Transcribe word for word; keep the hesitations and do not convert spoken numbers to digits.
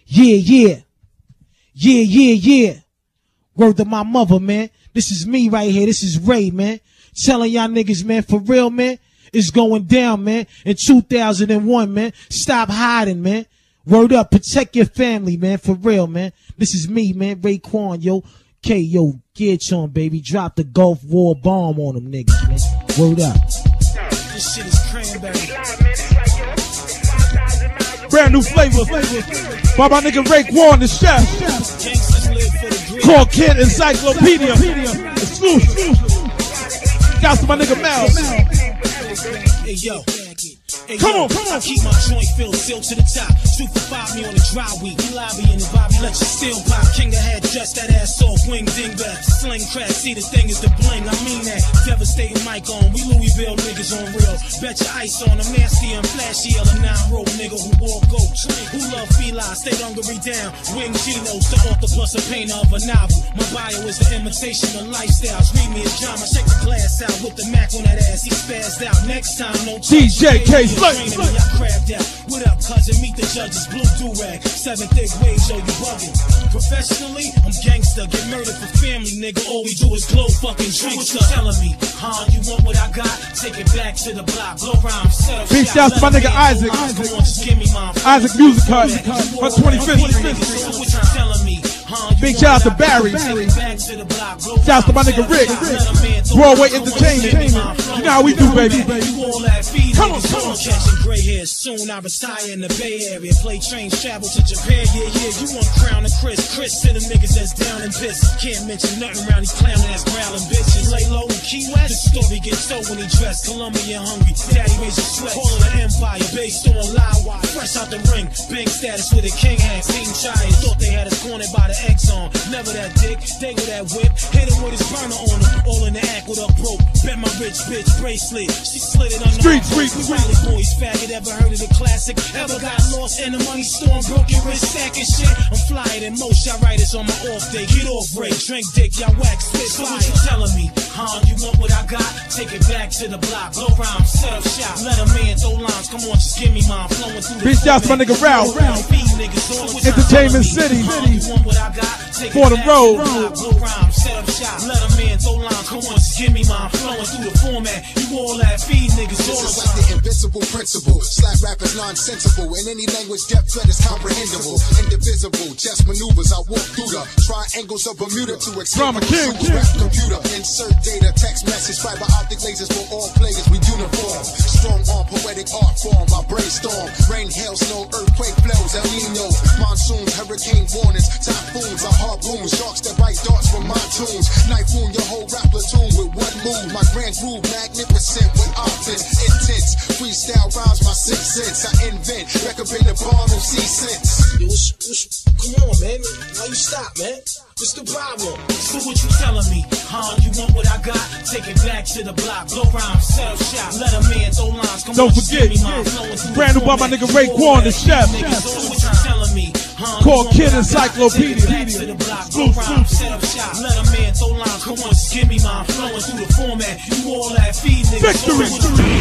Yeah, yeah. Yeah, yeah, yeah. Word to my mother, man. This is me right here. This is Ray, man. Telling y'all niggas, man, for real, man. It's going down, man. In two thousand one, man. Stop hiding, man. Word up. Protect your family, man. For real, man. This is me, man. Raekwon, yo. K, yo. Get on, baby. Drop the Gulf War bomb on them niggas, man. Word up. This shit is cranberry. Brand new flavor. By my nigga Raekwon, the chef. Called Kid Encyclopedia. Exclusive. Got to my nigga Mouse. Hey, yo. Hey, come yo, on, come on. I keep my joint filled, still to the top. Two for five, me on the dry week. We lobby in the Bobby, let your steel pop. King of head, dress that ass off, wing dingbat. Sling crack, see the thing is the bling. I mean that. Devastating mic on, we Louisville niggas on real. Bet your ice on, I'm nasty and flashy. A nine-roll nigga who wore goats. Who love Feli, stay hungry down. Wing Genos, the author plus a painter of a novel. My bio is the imitation of lifestyles. Read me his drama, check the glass out with the Mac on that ass. He spazzed out. Next time, no D J K Slay. What up, cousin? Meet the judges, blue do-rag. Seven thick waves, yo, you bugging. Professionally, I'm gangster. Get murdered for family, nigga. All we do is glow fucking drink. What you telling me? Huh? You want what I got? Take it back to the block. Blow rhyme, set up. Big shouts to my nigga Isaac. Isaac Music Hut on twenty-fifth Street. What you telling me? Big shout out to Barry. Shout out to my nigga Rick. Broadway Entertainment. You know how we do, baby. Come on, come on. Catching gray hairs. Soon I retire in the Bay Area. Play trains, travel to Japan. Yeah, yeah. You want Crown and Chris. Chris to the niggas that's down and pissed. Can't mention nothing around these clowning ass growling bitches. Lay low in Key West. The story gets told when he dressed. Colombian hungry. Daddy raised a sweat. Call it an empire. Based on live wire. Fresh out the ring. Bank status with a king hat. Team Giants. Thought they had us cornered by the X on. Never that dick. They with that whip. Hit him with his burner on him. All in the act with a broke. Bet my rich bitch bracelet. She slid it under Street, street, street. Boys, faggot, ever heard of the classic? Ever got lost in the money storm, broken wrist, sack and shit? I'm flying in most y'all writers on my off day. Get off, Ray, drink dick, y'all wax, spit fire. So what you telling me? Huh? You want what I got? Take it back to the block. Blow rhyme, set up shop. Let a man throw lines. Come on, just give me mine. Flowing through the Big shouts to my nigga Ralph. Entertainment City. For the road. Blow rhyme, set up shop. Let a man throw lines. Come on, just give me mine. Flowing through the format. You all that feed niggas all around. This is like the invincible principle. Slap rappers nonsensical. In any language, depth threat is comprehensible. Indivisible. Chess maneuvers. I walk through the triangles of Bermuda to explain the rap computer. Insert data, text message, fiber optic lasers for all players. We uniform. Strong arm, poetic art form. I brainstorm. Rain, hail, snow, earthquake flows. El Nino. Monsoons, hurricane warnings. Typhoons, I harpoons. Sharks that bite darts from my tunes. Knife wound your whole rap platoon with one move. My grand groove, magnificent with offense. Intense. Freestyle rhymes, my six cents. I invent. Recommend the bomb and see sense. Yo, what's, what's, come on, man. Why you stop, man? What's the problem? So what you telling me? Huh? You want what I got? Take it back to the block. Blow rhyme, set up shop. Let a man throw lines. Come Don't on, forget, brand new by my nigga Raekwon, the chef. So what you telling me? Huh? Called Kid Encyclopedia. Blow rhyme, set up shop. Let a man throw lines. Come on, just give me mine. Flowing through the format. You all that feed niggas. Victory.